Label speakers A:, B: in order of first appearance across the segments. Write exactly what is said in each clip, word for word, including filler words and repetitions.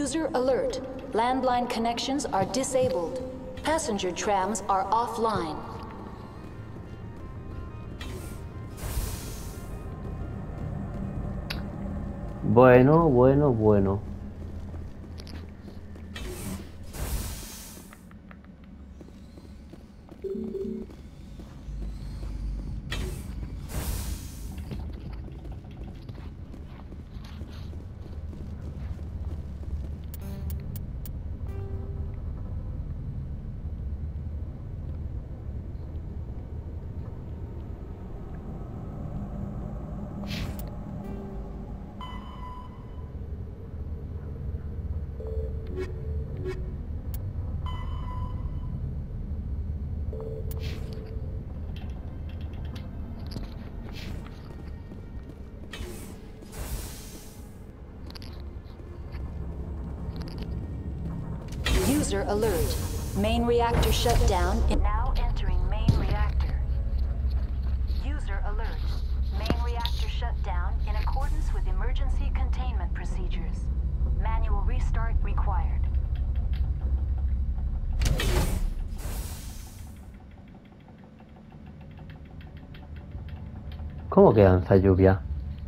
A: User alert. Landline connections are disabled. Passenger trams are offline.
B: Bueno, bueno, bueno.
A: User alert. Main reactor shut down. Now entering main reactor. User alert. Main reactor shut down in accordance with emergency containment procedures. Manual restart required.
B: ¿Cómo que danza lluvia?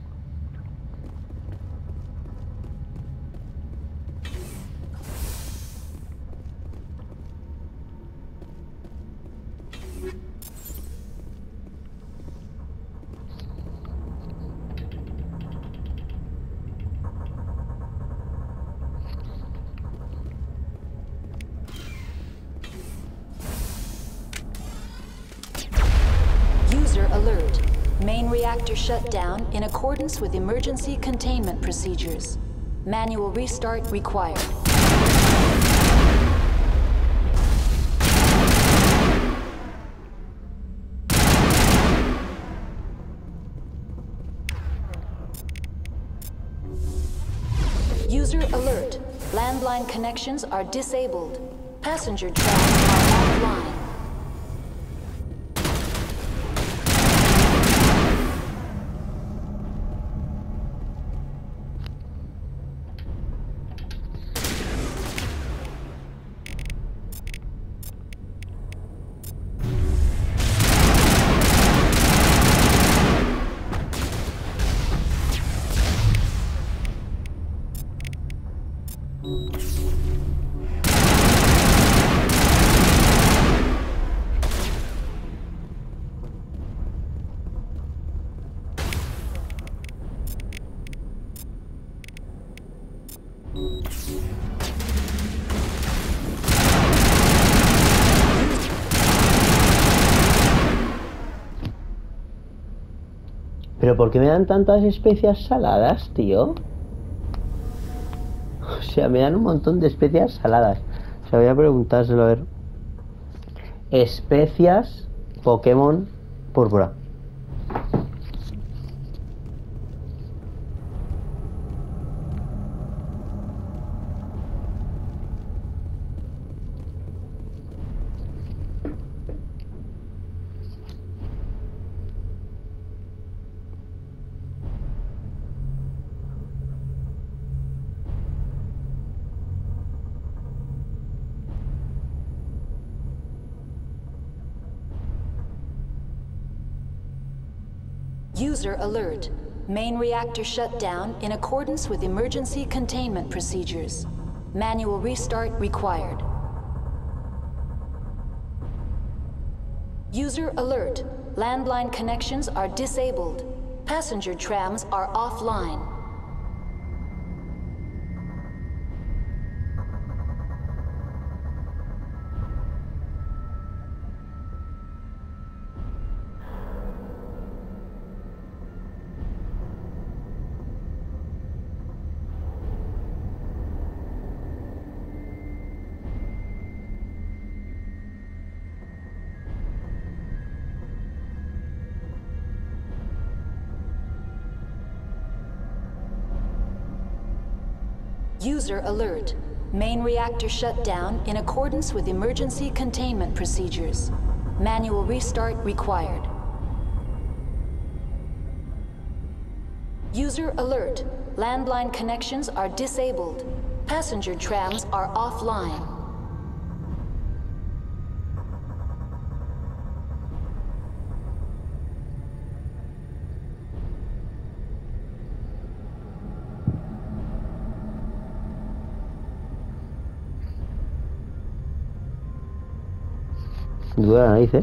A: User alert. Main reactor shut down in accordance with emergency containment procedures. Manual restart required. User alert. Landline connections are disabled. Passenger trams are offline.
B: ¿Pero por qué me dan tantas especias saladas, tío? O sea, me dan un montón de especias saladas. O sea, voy a preguntárselo a ver. Especias Pokémon púrpura.
A: User alert. Main reactor shut down in accordance with emergency containment procedures. Manual restart required. User alert. Landline connections are disabled. Passenger trams are offline. User alert. Main reactor shut down in accordance with emergency containment procedures. Manual restart required. User alert. Landline connections are disabled. Passenger trams are offline.
B: Duda la nariz, ¿eh?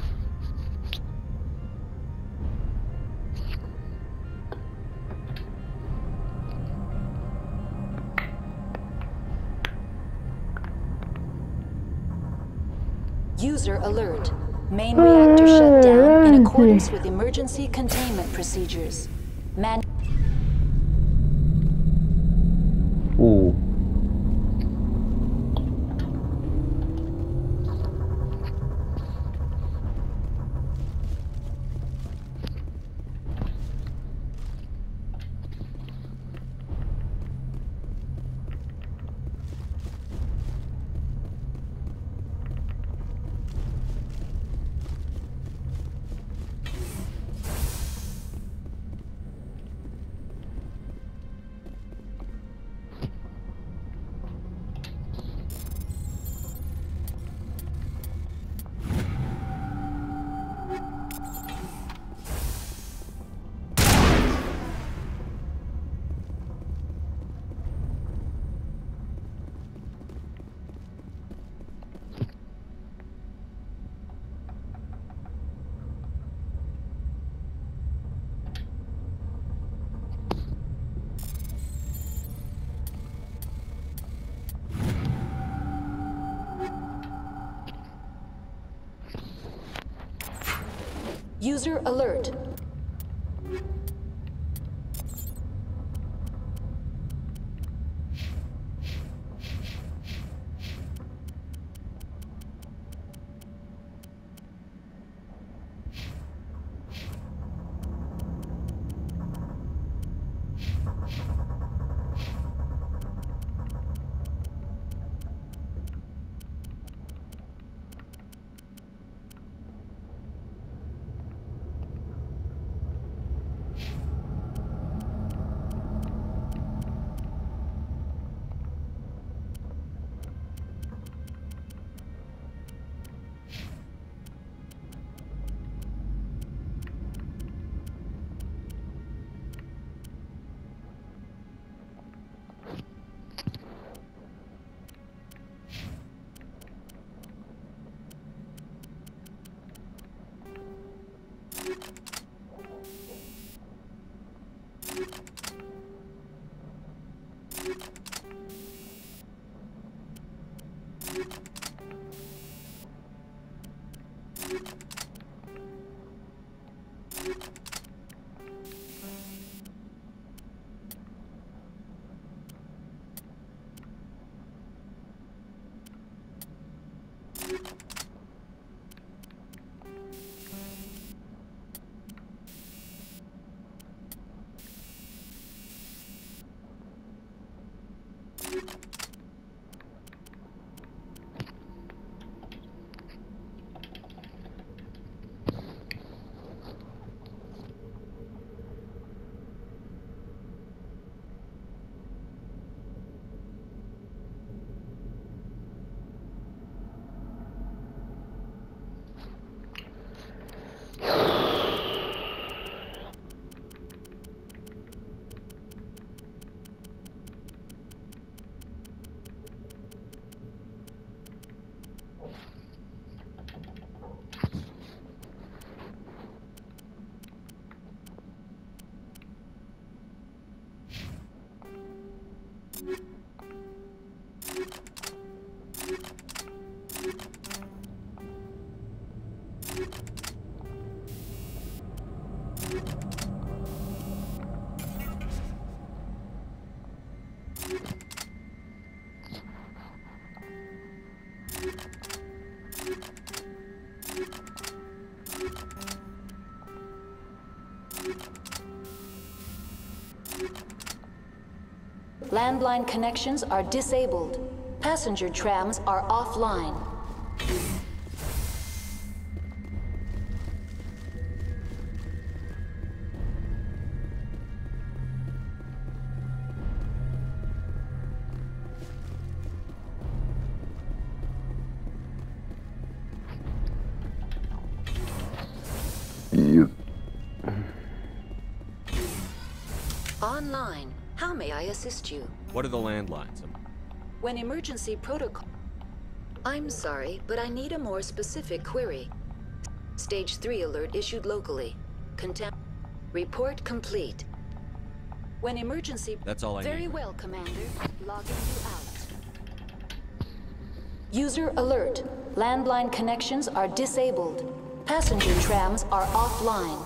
A: User alert. Main reactor shut down in accordance with emergency containment procedures. Man
B: Uh.
A: User alert. Landline connections are disabled. Passenger trams are offline. Online. How may I assist you?
C: What are the landlines?
A: When emergency protocol... I'm sorry, but I need a more specific query. Stage three alert issued locally. Contempt... Report complete. When emergency...
C: That's all I
A: Very
C: need.
A: well, Commander. Logging you out. User alert. Landline connections are disabled. Passenger trams are offline.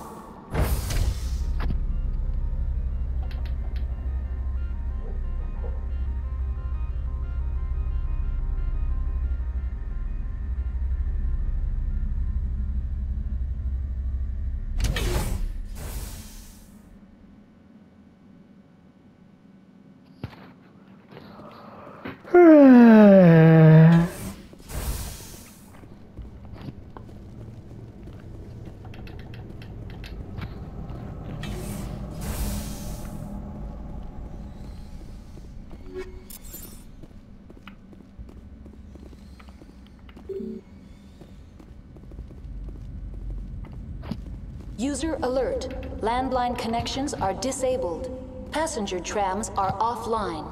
A: User alert. Landline connections are disabled. Passenger trams are offline.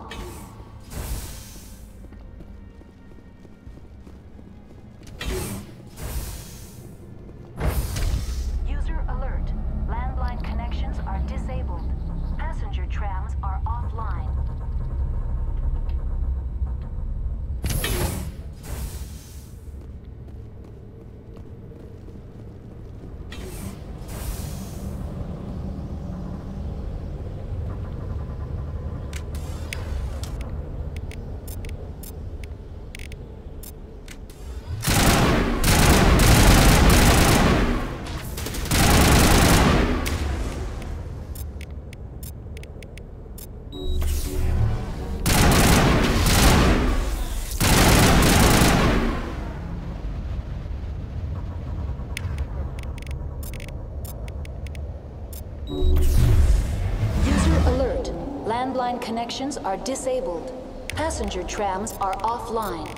A: User alert. Landline connections are disabled. Passenger trams are offline. Landline connections are disabled. Passenger trams are offline.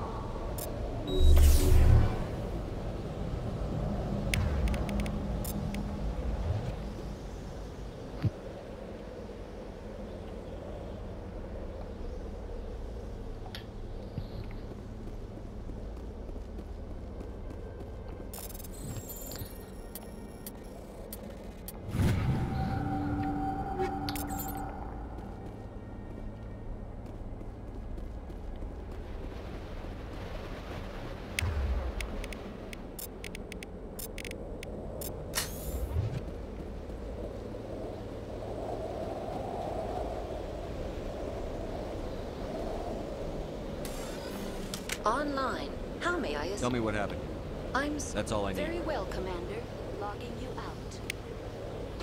A: Online. How may I assist?
C: Tell me what happened.
A: I'm s-
C: That's all I need.
A: Very well, Commander. Logging you out.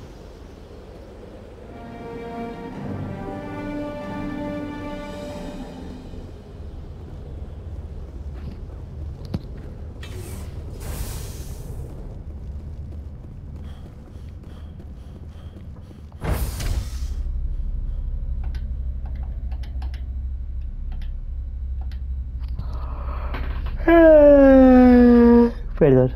B: Perdón.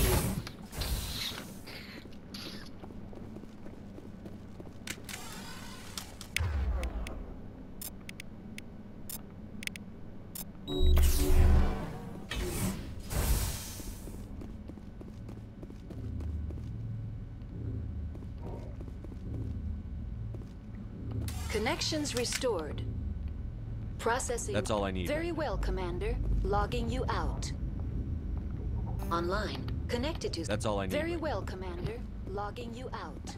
A: Connections restored. Processing.
C: That's all I need.
A: Very well, Commander. Logging you out. Online. Connected to...
C: That's all I need.
A: Very well, Commander. Logging you out.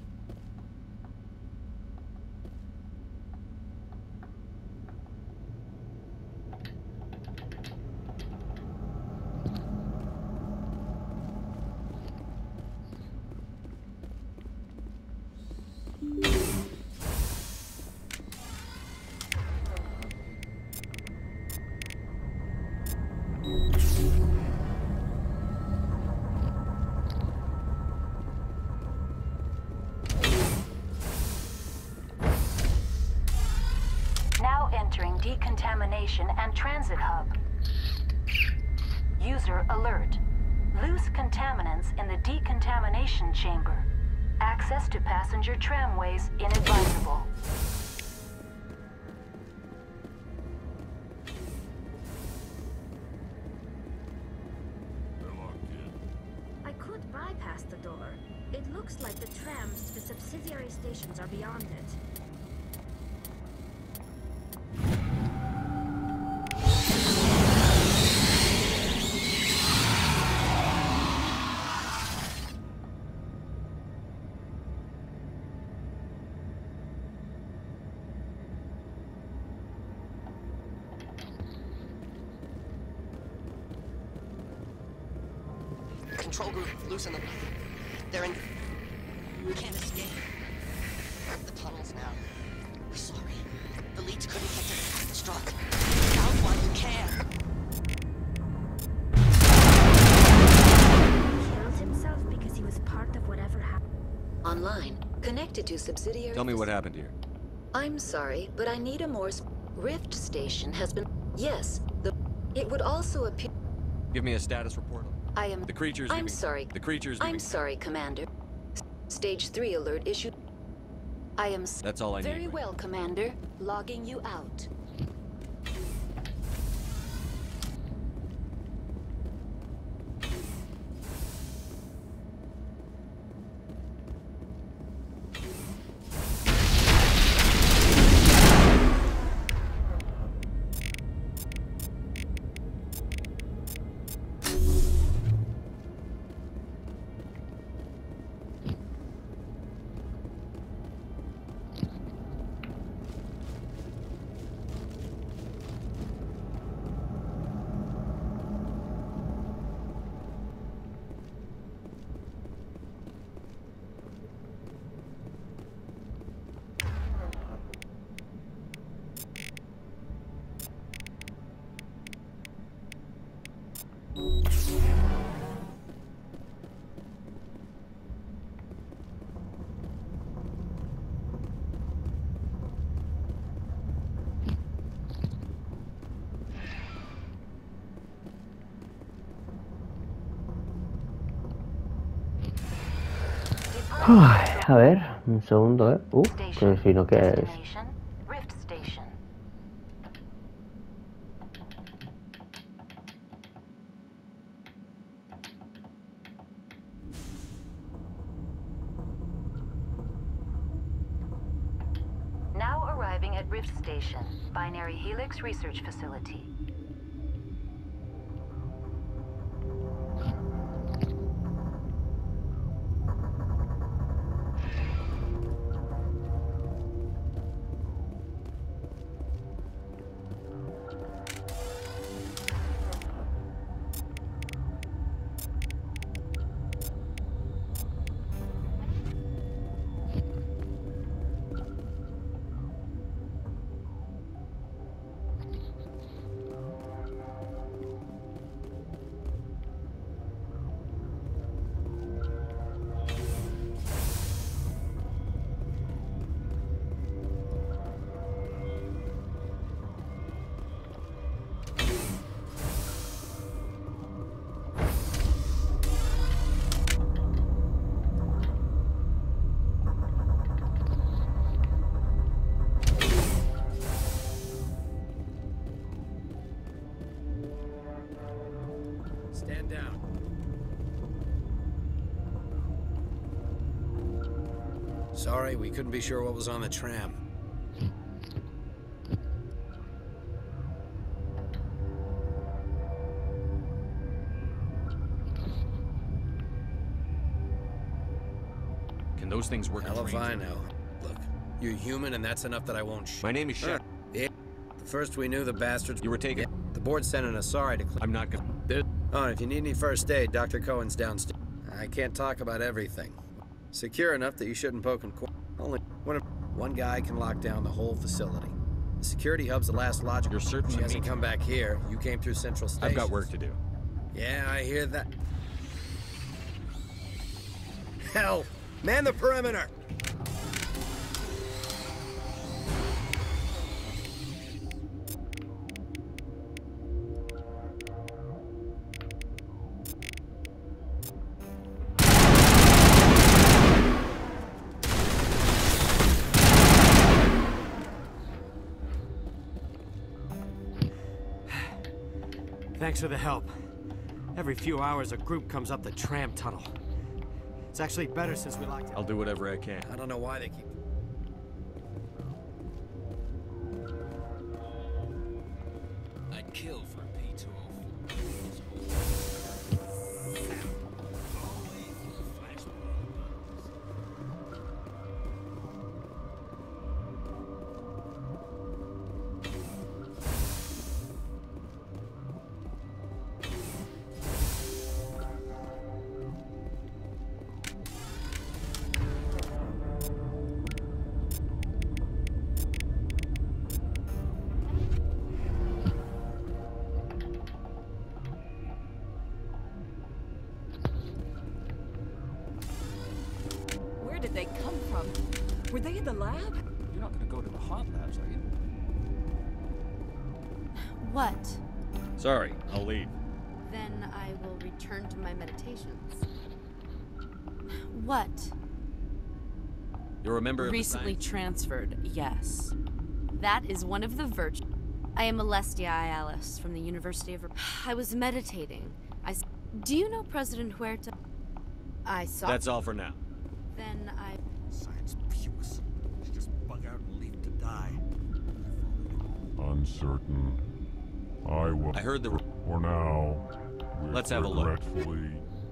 A: Now entering decontamination and transit hub. User alert. Loose contaminants in the decontamination chamber. Access to passenger tramways inadvisable.
C: I could bypass the door. It looks like the trams to the subsidiary stations are beyond it.
D: Control group, loosen them. They're in... We can't escape. The tunnels now. We're sorry. The leads couldn't get to the struck. Get out while you can.
C: He killed himself because he was part of whatever happened.
A: Online. Connected to subsidiary...
E: Tell me what happened here.
A: I'm sorry, but I need a more... Sp Rift station has been... Yes, the... It would also appear...
E: Give me a status report.
A: I am...
E: The creature's
A: I'm
E: giving-
A: sorry.
E: The creature's
A: I'm
E: giving-
A: sorry, Commander. Stage three alert issued. I am... s-
E: That's all I need.
A: Very
E: right?
A: well, Commander. Logging you out.
B: Ay, a ver, un segundo, ¿eh? Uh, pero si no, ¿qué es?
A: Destination, Rift Station. Now arriving at Rift Station, Binary Helix Research Facility.
F: Stand down. Sorry, we couldn't be sure what was on the tram.
E: Can those things work?
F: Hell
E: in
F: if I
E: trains?
F: know. Look, you're human and that's enough that I won't sh-
E: My name is Shep.
F: Yeah. The first we knew, the bastards...
E: You were taken.
F: Yeah. The board's sending us sorry to... Cl
E: I'm not gonna.
F: Oh, and if you need any first aid, Doctor Cohen's downstairs. I can't talk about everything. Secure enough that you shouldn't poke and qu- Only one, one guy can lock down the whole facility. The security hub's the last logical.
E: You're certain
F: She
E: of
F: hasn't
E: me?
F: come back here. You came through Central Station.
E: I've got work to do.
F: Yeah, I hear that. Hell, man the perimeter!
G: Thanks for the help. Every few hours, a group comes up the tram tunnel. It's actually better since we locked it.
E: I'll do whatever I can.
F: I don't know why they keep...
H: I'd kill for a P two oh four.
I: Where did they come from? Were they in the lab?
H: You're not gonna go to the hot labs, are you?
J: What?
E: Sorry, I'll leave.
J: Then I will return to my meditations. What?
E: You're a member of the
J: Recently
E: science-
J: transferred, yes. That is one of the virtues. I am Alestia Ayalis from the University of... I was meditating. I... s- Do you know President Huerta? I saw...
E: That's all for now.
J: Then I...
H: Science pukes. She just bug out and leave to die.
K: Uncertain. I will.
E: I heard the...
K: For now. With
E: Let's have a look.
K: regretfully.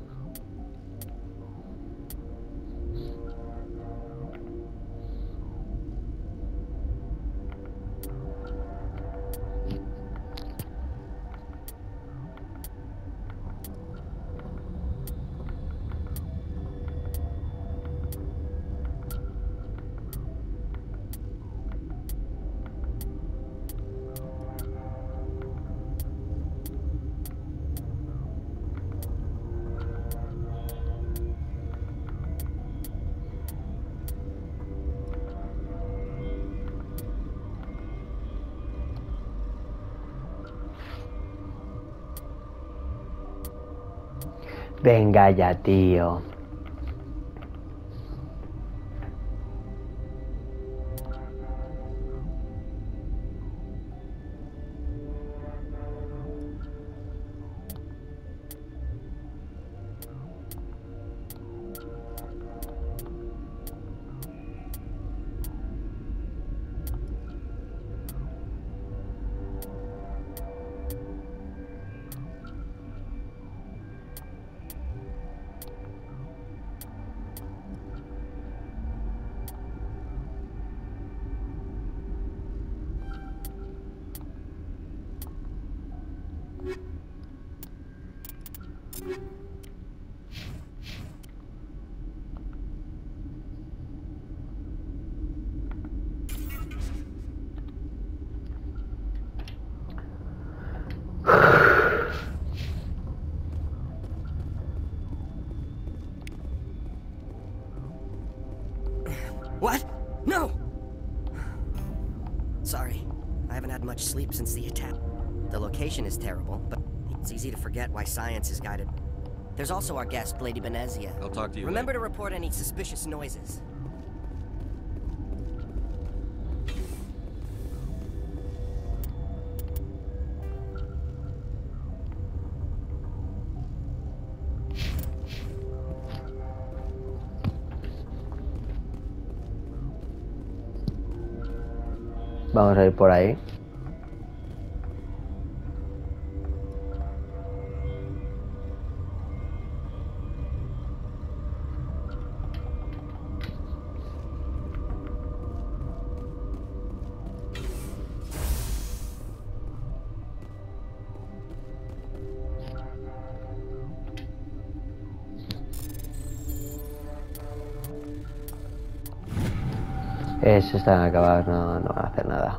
B: Venga ya, tío.
D: What? No! Sorry. I haven't had much sleep since the attack. The location is terrible, but it's easy to forget why science is guided. There's also our guest, Lady Benezia.
E: I'll talk to you
D: Remember
E: later.
D: to report any suspicious noises.
B: Vamos a ir por ahí. Esos están acabados, no, no van a hacer nada.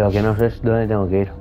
B: Lo que no sé es dónde tengo que ir.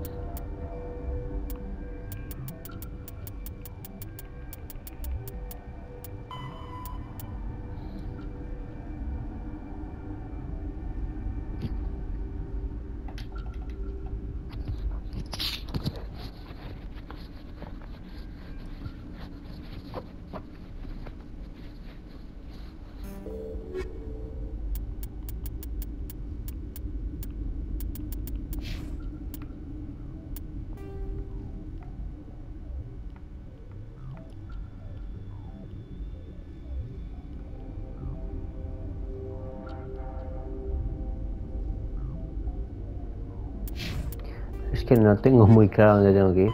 B: Es que no tengo muy claro dónde tengo que ir.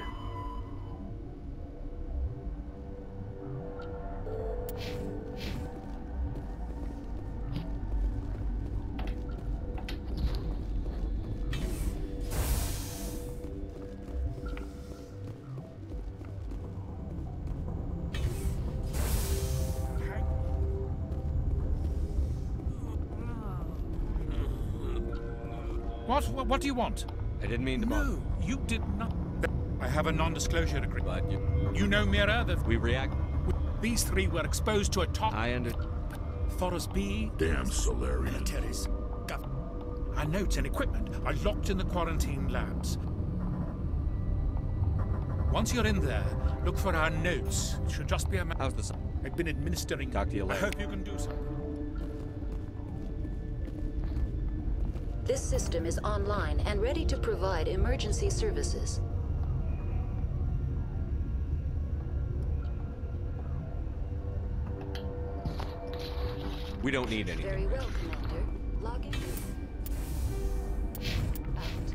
L: What? What, what do you want?
E: I didn't mean to bother.
L: No, you did not. I have a non-disclosure agreement.
E: But you,
L: You know, Mira, that
E: we react.
L: these three were exposed to a top
E: I under.
L: Thoros B,
K: Damn Solarian.
L: militaries, gov- Our notes and equipment are locked in the quarantine labs. Once you're in there, look for our notes. It should just be a matter.
E: How's the sun?
L: I've been administering.
E: Talk to you
L: I
E: later.
L: hope you can do something.
A: This system is online and ready to provide emergency services.
E: We don't need anything.
A: Very well, Commander. Logging in. Out.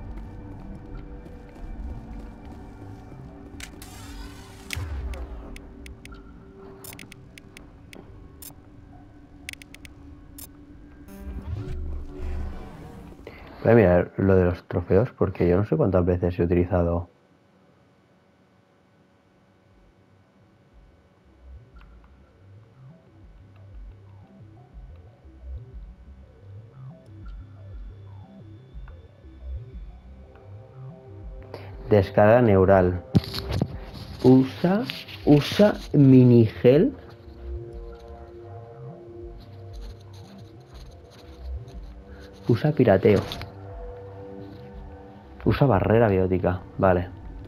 B: Voy a mirar lo de los trofeos porque yo no sé cuántas veces he utilizado. Descarga neural. Usa, usa minigel. Usa pirateo. Usa barrera biótica. Vale.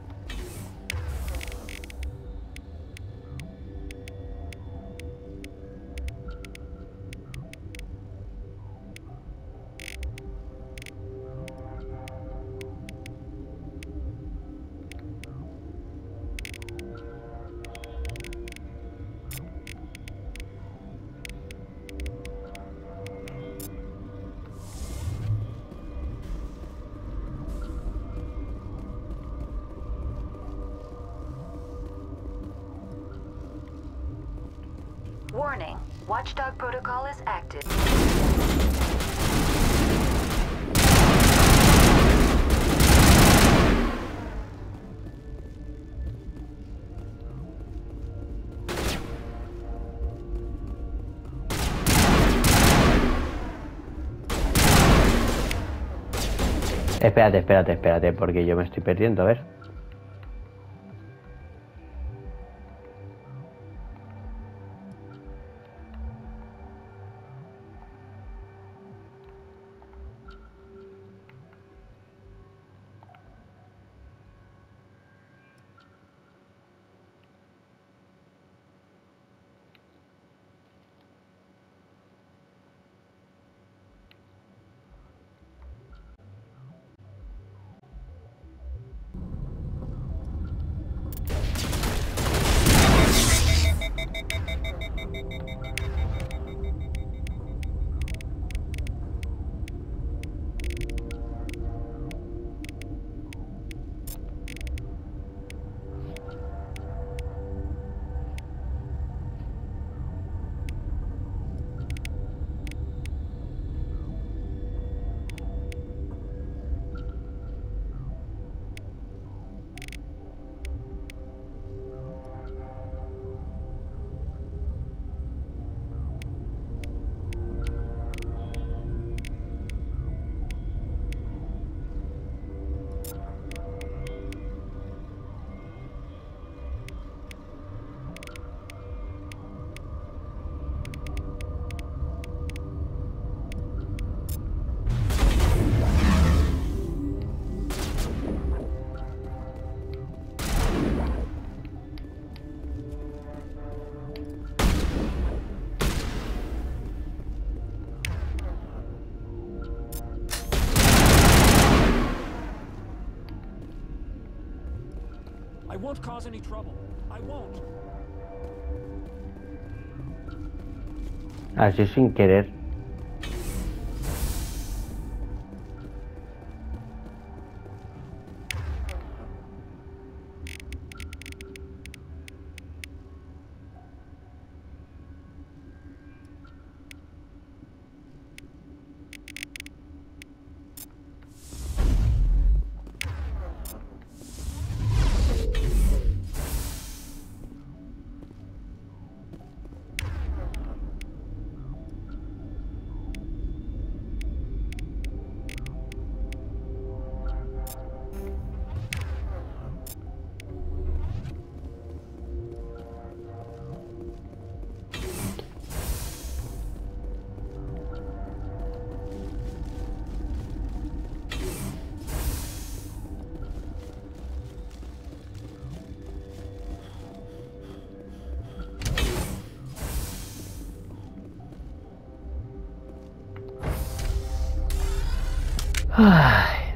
A: Warning. Watchdog protocol is active.
B: Espérate, espérate, espérate, porque yo me estoy perdiendo, a ver.
M: I won't cause any trouble. I won't.
B: Así sin querer. Ay.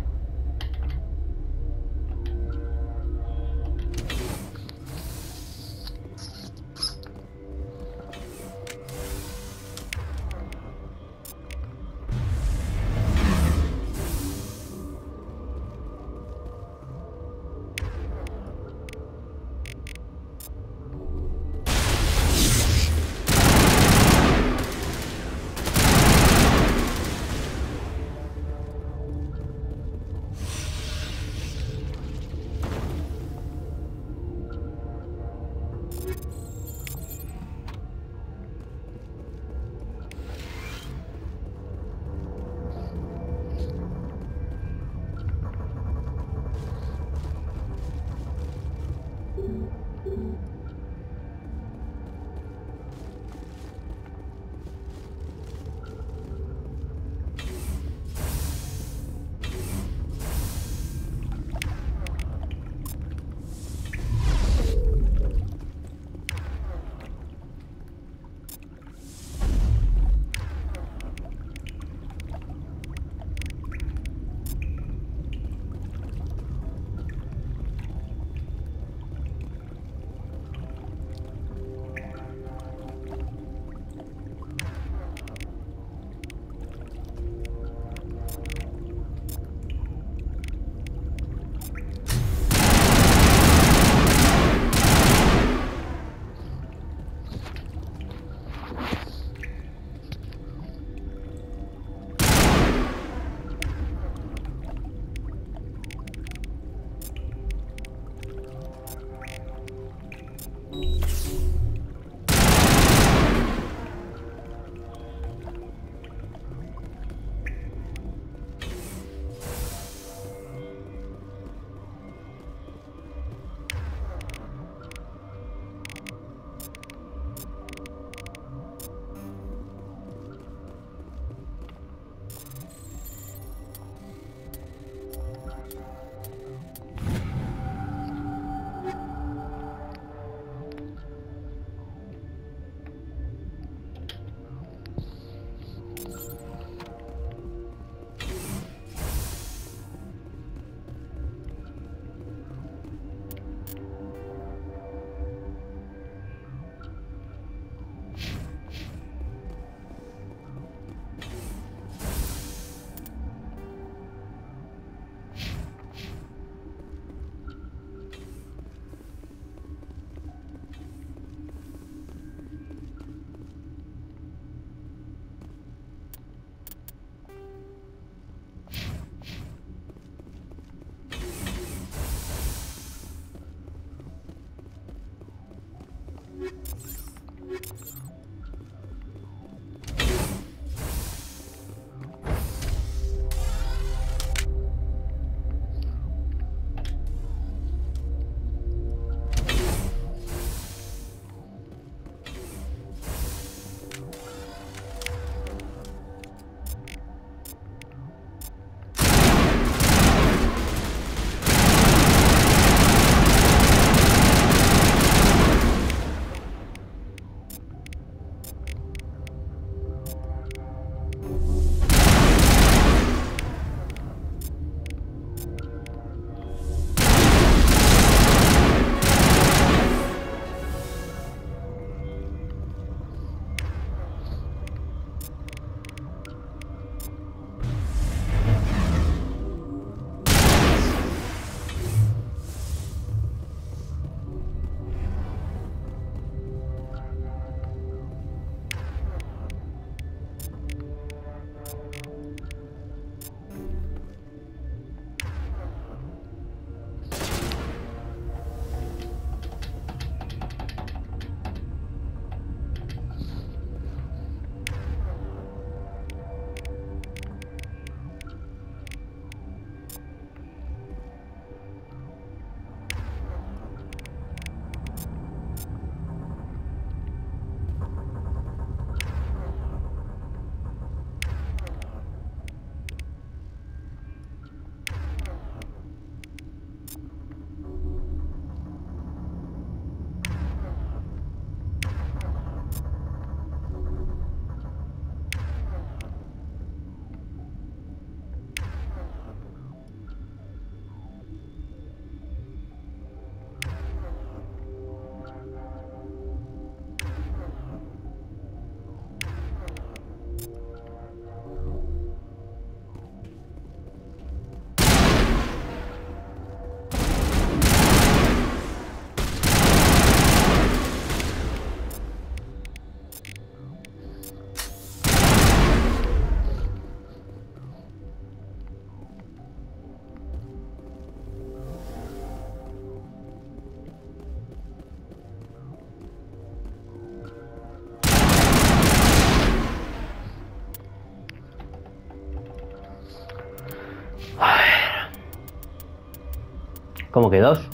B: ¿Cómo que dos?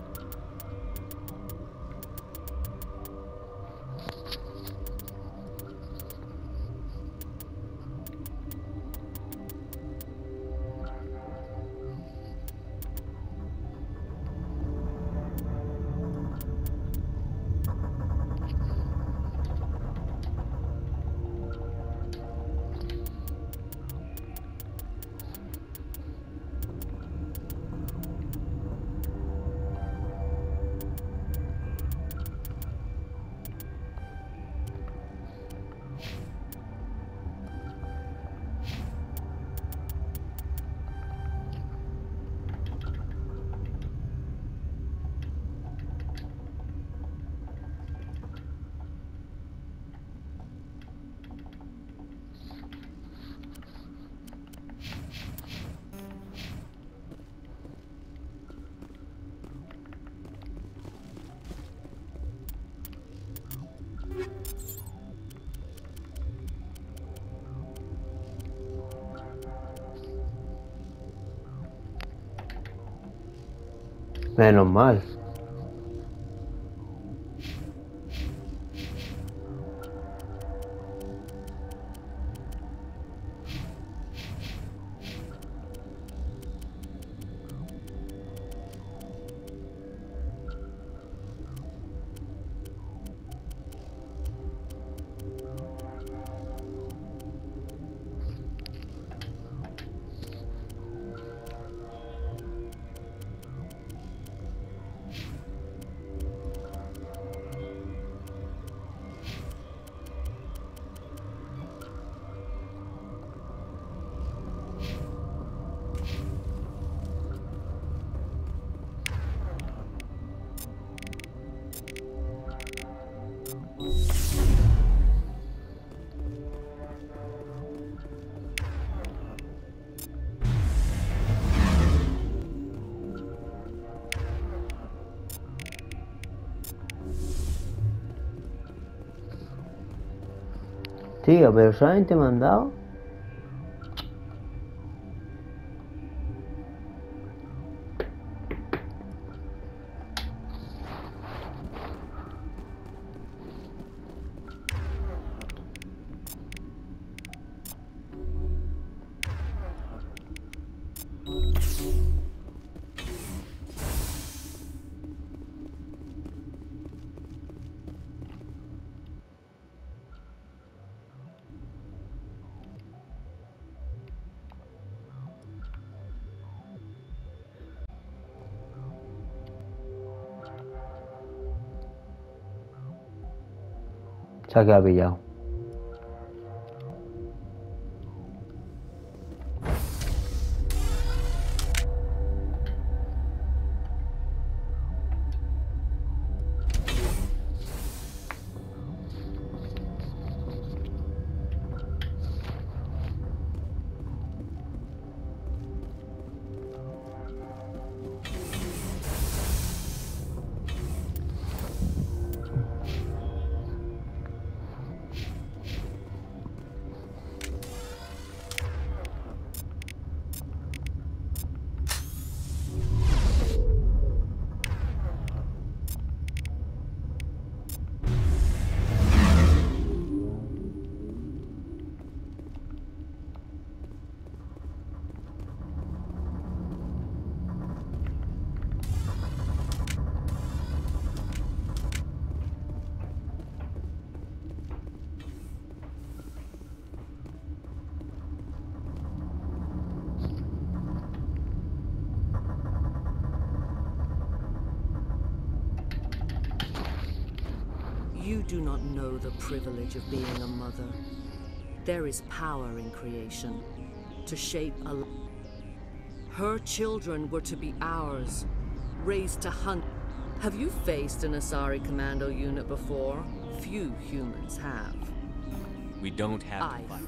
B: Menos mal. Tío, pero solamente me han dado. Se ha quedado pillado.
N: You do not know the privilege of being a mother. There is power in creation to shape a life. Her children were to be ours, raised to hunt. Have you faced an Asari commando unit before? Few humans have.
E: We don't have to fight.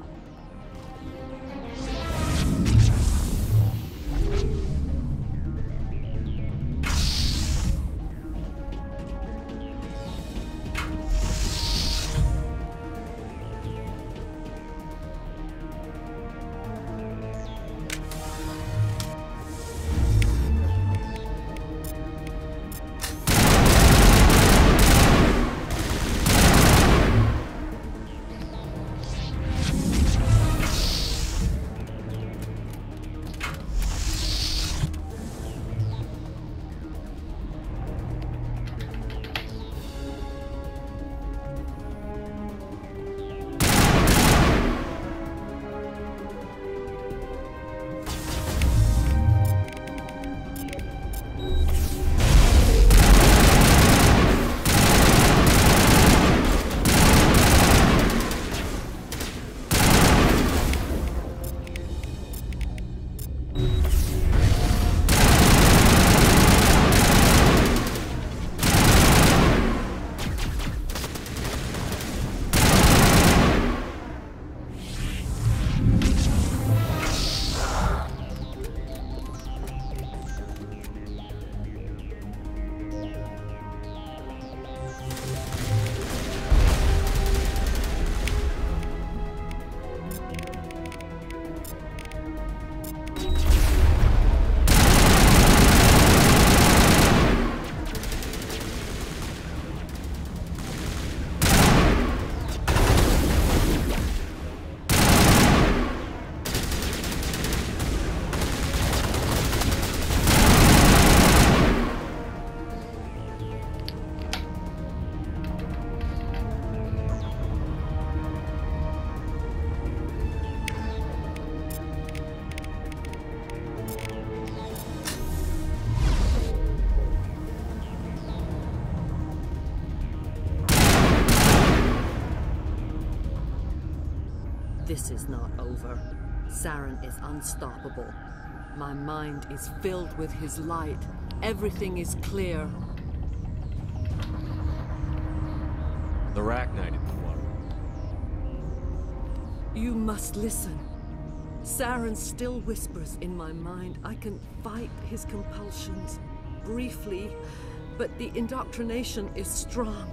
N: This is not over. Saren is unstoppable. My mind is filled with his light. Everything is clear.
E: The Rachni in the water.
N: You must listen. Saren still whispers in my mind. I can fight his compulsions briefly, but the indoctrination is strong.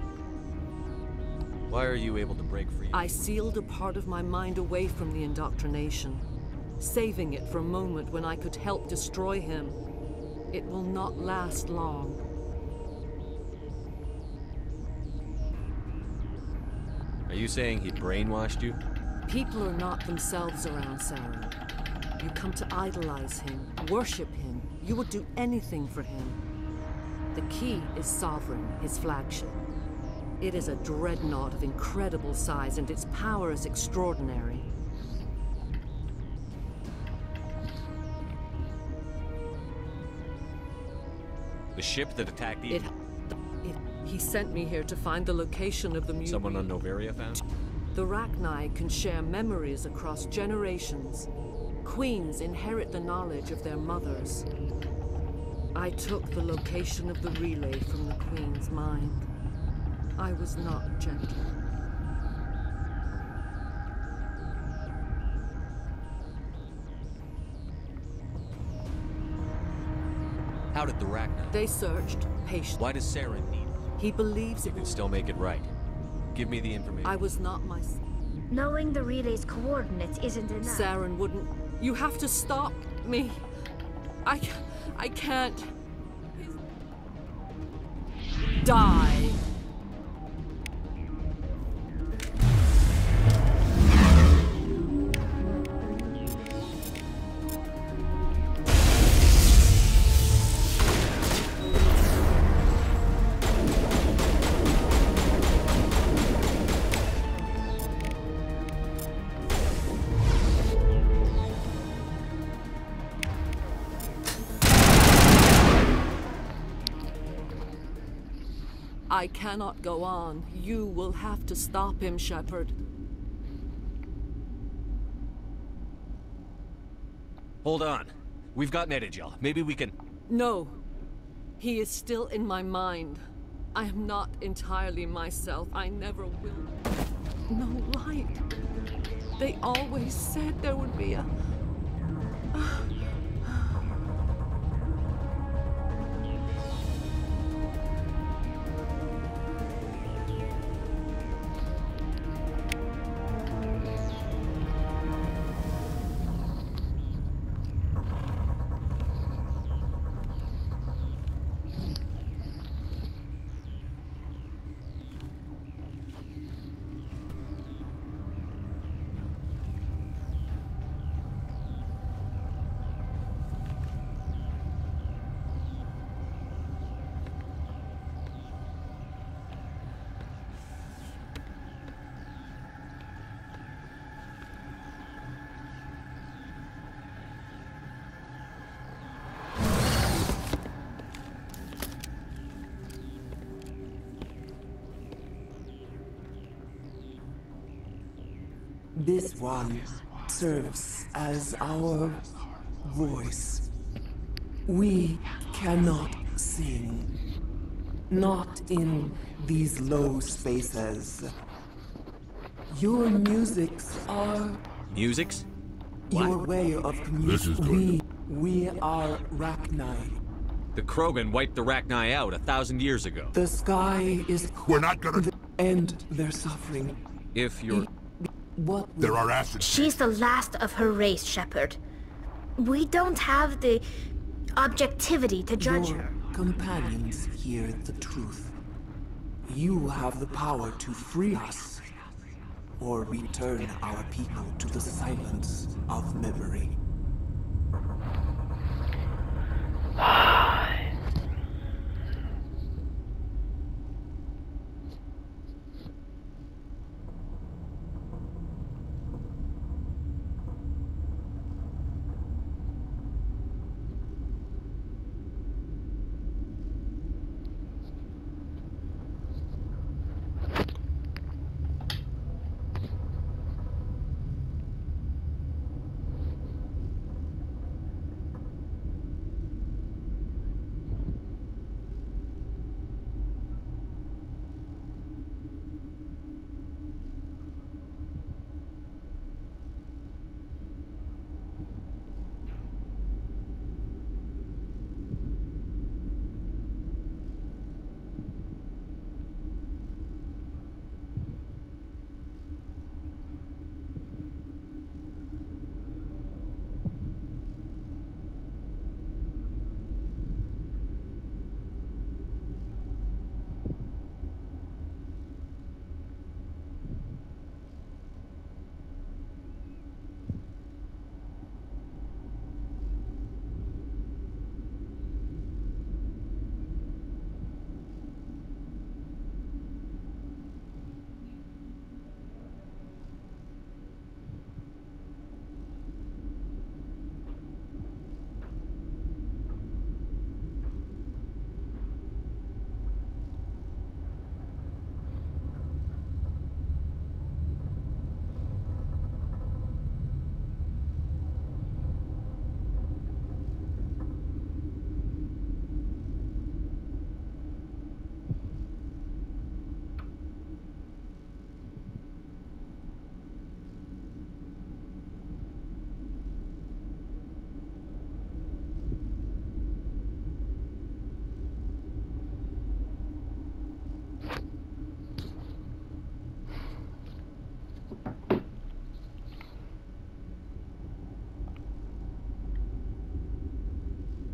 E: Why are you able to break free?
N: I sealed a part of my mind away from the indoctrination, saving it for a moment when I could help destroy him. It will not last long.
E: Are you saying he brainwashed you?
N: People are not themselves around Saren. You come to idolize him, worship him. You would do anything for him. The key is Sovereign, his flagship. It is a dreadnought of incredible size, and its power is extraordinary.
E: The ship that attacked
N: It,
E: Eden?
N: it, he sent me here to find the location of the mutant.
E: Someone on Noveria found?
N: The Rachni can share memories across generations. Queens inherit the knowledge of their mothers. I took the location of the relay from the Queen's mind. I was not gentle.
E: How did the Rachni?
N: They searched, patiently.
E: Why does Saren need it?
N: He believes it
E: You can still make it right. Give me the information.
N: I was not my...
C: Knowing the relay's coordinates isn't enough.
N: Saren wouldn't... You have to stop me. I... I can't... Die. I cannot go on. You will have to stop him, Shepard.
E: Hold on. We've got Medigel. Maybe we can...
N: No. He is still in my mind. I am not entirely myself. I never will. No light. They always said there would be a...
O: This one serves as our voice. We cannot sing. Not in these low spaces. Your musics are...
E: Musics?
O: Your way of communicating. We, we are Rachni.
E: The Krogan wiped the Rachni out a thousand years ago.
O: The sky is...
K: We're not gonna...
O: end their suffering.
E: If you're...
O: What?
K: There are acid.
C: She's the last of her race, Shepard. We don't have the objectivity to judge
O: Your
C: her.
O: companions hear the truth. You have the power to free us, or return our people to the silence of memory.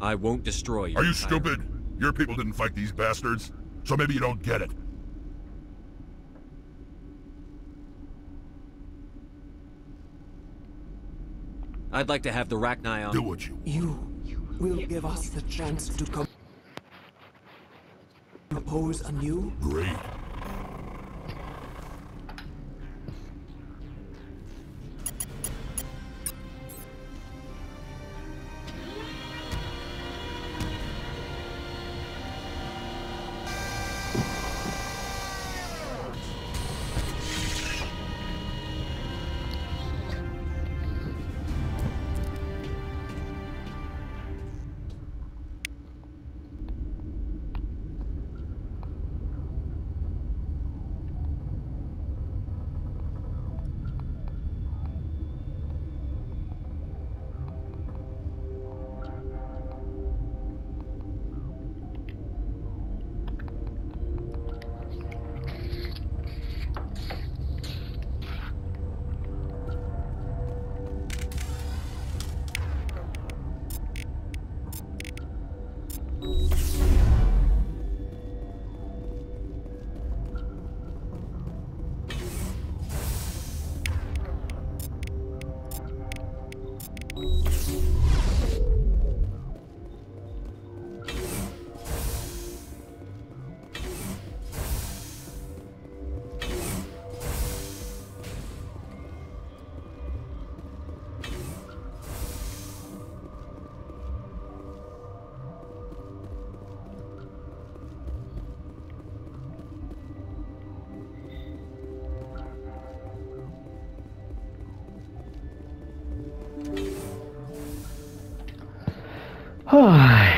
E: I won't destroy you.
K: Are you stupid? Your people didn't fight these bastards, so maybe you don't get it.
E: I'd like to have the Rachni on.
K: Do what you
O: You will give us the chance to come propose anew?
K: Great.
B: Ay.